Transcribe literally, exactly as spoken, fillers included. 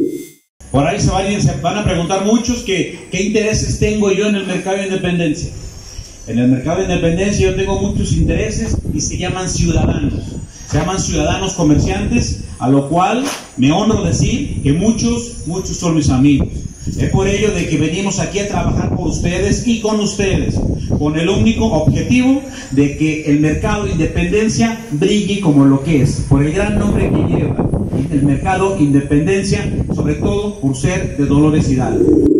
Por ahí se van, a, se van a preguntar muchos que, qué intereses tengo yo en el mercado de Independencia. En el mercado de Independencia yo tengo muchos intereses y se llaman ciudadanos. Se llaman ciudadanos comerciantes, a lo cual me honro decir que muchos, muchos son mis amigos. Es por ello de que venimos aquí a trabajar por ustedes y con ustedes, con el único objetivo de que el mercado de Independencia brille como lo que es, por el gran nombre que lleva, el mercado Independencia, sobre todo por ser de Dolores Hidalgo.